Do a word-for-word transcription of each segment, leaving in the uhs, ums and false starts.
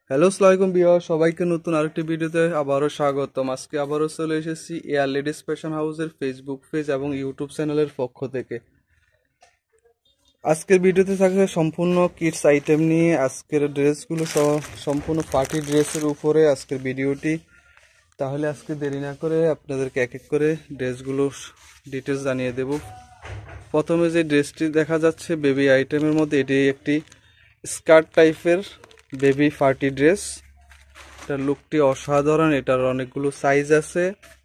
Hello আসসালামু আলাইকুম viewer, সবাইকে নতুন আরেকটি ভিডিওতে আবারও স্বাগতম। আজকে আবারও চলে এসেছি এয়ার লেডিস ফ্যাশন হাউসের ফেসবুক পেজ এবং ইউটিউব চ্যানেলের পক্ষ থেকে। আজকের ভিডিওতে থাকবে সম্পূর্ণ কিডস আইটেম নিয়ে। আজকের ড্রেসগুলো সহ সম্পূর্ণ পার্টি ড্রেসের উপরে আজকের ভিডিওটি। তাহলে আজকে দেরি না করে আপনাদেরকে এক এক করে ড্রেসগুলো ডিটেলস জানিয়ে দেব। প্রথমে যে ড্রেসটি দেখা যাচ্ছে বেবি আইটেমের মধ্যে, এটি একটি স্কার্ট টাইপের বেবি পার্টি ড্রেস। এটার লুকটি অসাধারণ। এটার অনেকগুলো সাইজ আছে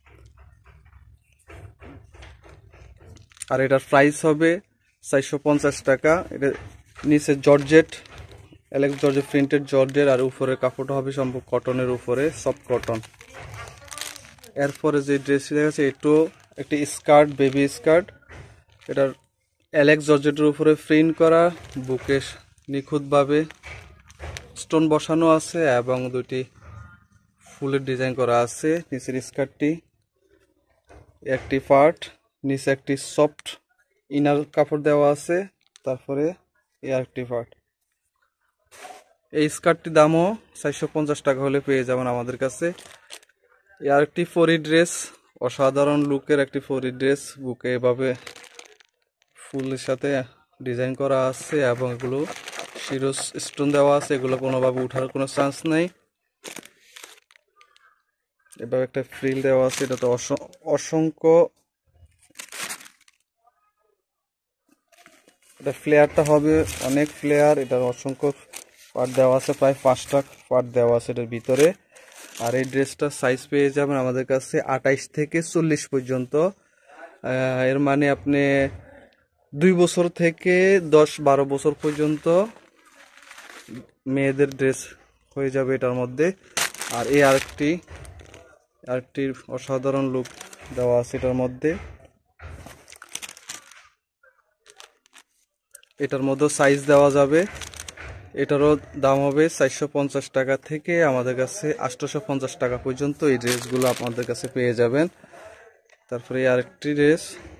আর এটার প্রাইস হবে চারশো পঞ্চাশ টাকা। এটা নিচে georgette, Alex georgette printed georgette, আর উপরের কাপড়টা হবে সম্ভব কটনের উপরে, সফট কটন। এরপরে যে ড্রেসটি দেখা যাচ্ছে এটাও একটি স্কার্ট, বেবি স্কার্ট। এটার অ্যালেক্স জর্জেটের উপরে প্রিন্ট করা, বুকে নিখুঁতভাবে স্টোন বসানো আছে এবং দুটি ফুলের ডিজাইন করা আছে। নিচের স্কার্টটি একটি পার্ট, নিচে একটি সফট ইনার কাপড় দেওয়া আছে, তারপরে এই আরেকটি পার্ট। এই স্কার্টটির দামও চারশো পঞ্চাশ টাকা হলে পেয়ে যাবেন আমাদের কাছে। এই আরেকটি ফরি ড্রেস, অসাধারণ লুকের একটি ফরি ড্রেস। বুকে এভাবে ফুলের সাথে ডিজাইন করা আছে এবং এগুলো শিরো স্টোন দেওয়া আছে, এগুলো কোনোভাবে উঠার কোনো চান্স নেই। এভাবে একটা ফ্রিল দেওয়া আছে, এটা তো অসংখ্য, এটা ফ্লেয়ারটা হবে অনেক ফ্লেয়ার। এটার অসংখ্য পার্ট দেওয়া আছে, প্রায় পাঁচটা পার্ট দেওয়া আছে এটার ভিতরে। আর এই ড্রেসটার সাইজ পেয়ে যাবেন আমাদের কাছে আঠাইশ থেকে চল্লিশ পর্যন্ত। এর মানে আপনি দুই বছর থেকে দশ বারো বছর পর্যন্ত মেয়েদের ড্রেস হয়ে যাবে এটার মধ্যে। আর এই আরেকটি আরেকটি অসাধারণ লুক দেওয়া আছে এটার মধ্যে। এটার মধ্যে সাইজ দেওয়া যাবে। এটারও দাম হবে চারশো পঞ্চাশ টাকা থেকে আমাদের কাছে আটশোশো পঞ্চাশ টাকা পর্যন্ত এই ড্রেসগুলো আপনাদের কাছে পেয়ে যাবেন। তারপরে আরেকটি ড্রেস,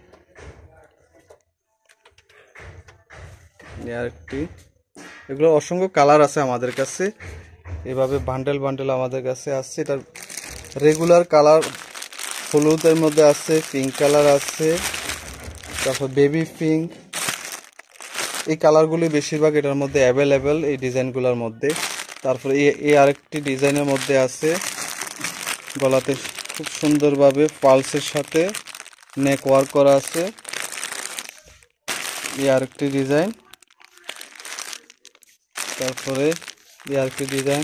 আরেকটি, এগুলো অসংখ্য কালার আছে আমাদের কাছে। এভাবে বান্ডেল বান্ডেল আমাদের কাছে আছে। এটার রেগুলার কালার হলুদের মধ্যে আছে, পিঙ্ক কালার আছে, তারপর বেবি পিঙ্ক। এই কালারগুলি বেশিরভাগ এটার মধ্যে অ্যাভেলেবেল এই ডিজাইনগুলোর মধ্যে। তারপরে এই আরেকটি ডিজাইনের মধ্যে আছে, গলাতে খুব সুন্দরভাবে পালসের সাথে নেক ওয়ার্ক করা আছে। এই আরেকটি ডিজাইন, তারপরে এই আরেকটি ডিজাইন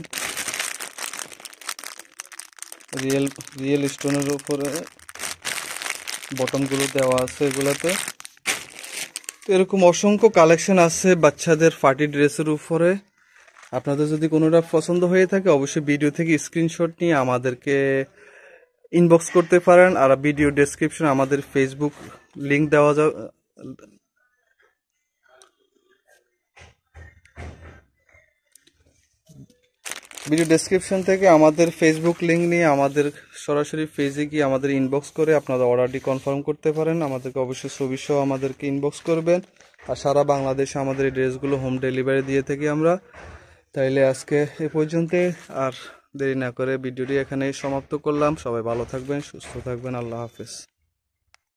রিয়েল রিয়েল স্টোনের উপরে বটনগুলো দেওয়া আছে এগুলাতে। এরকম অসংখ্য কালেকশন আছে বাচ্চাদের পার্টি ড্রেসের উপরে। আপনাদের যদি কোনোটা পছন্দ হয়ে থাকে অবশ্যই ভিডিও থেকে স্ক্রিনশট নিয়ে আমাদেরকে ইনবক্স করতে পারেন। আর ভিডিও ডেসক্রিপশনে আমাদের ফেসবুক লিংক দেওয়া যাবে, ভিডিও ডেসক্রিপশন থেকে আমাদের ফেসবুক লিংক নিয়ে আমাদের সরাসরি পেজে গিয়ে আমাদের ইনবক্স করে আপনারা অর্ডারটি কনফার্ম করতে পারেন। আমাদেরকে অবশ্যই ছবি সহ আমাদেরকে ইনবক্স করবেন। আর সারা বাংলাদেশে আমাদের এই ড্রেসগুলো হোম ডেলিভারি দিয়ে থাকি আমরা। তাইলে আজকে এ পর্যন্ত, আর দেরি না করে ভিডিওটি এখানেই সমাপ্ত করলাম। সবাই ভালো থাকবেন, সুস্থ থাকবেন, আল্লাহ হাফেজ।